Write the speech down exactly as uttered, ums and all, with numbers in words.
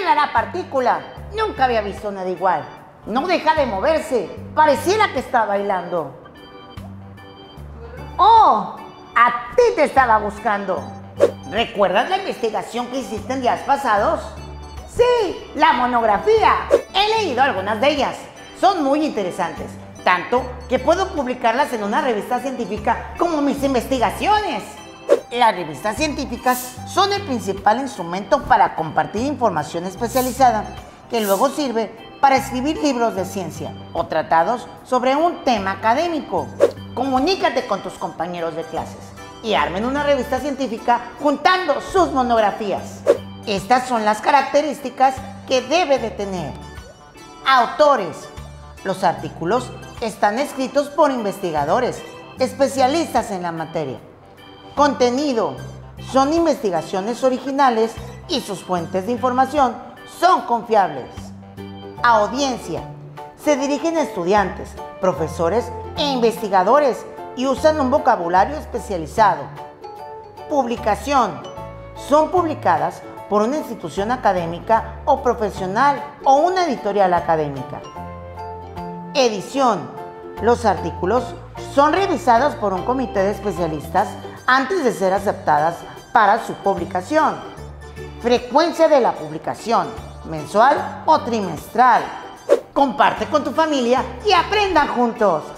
Mira la partícula. Nunca había visto nada igual. No deja de moverse. Pareciera que está bailando. ¡Oh! A ti te estaba buscando. ¿Recuerdas la investigación que hiciste en días pasados? Sí, la monografía. He leído algunas de ellas. Son muy interesantes. Tanto que puedo publicarlas en una revista científica como mis investigaciones. Las revistas científicas son el principal instrumento para compartir información especializada que luego sirve para escribir libros de ciencia o tratados sobre un tema académico. Comunícate con tus compañeros de clases y armen una revista científica juntando sus monografías. Estas son las características que debe de tener. Autores. Los artículos están escritos por investigadores, especialistas en la materia. Contenido. Son investigaciones originales y sus fuentes de información son confiables. Audiencia. Se dirigen a estudiantes, profesores e investigadores y usan un vocabulario especializado. Publicación. Son publicadas por una institución académica o profesional o una editorial académica. Edición. Los artículos son revisados por un comité de especialistas antes de ser aceptadas para su publicación. Frecuencia de la publicación, mensual o trimestral. Comparte con tu familia y aprendan juntos.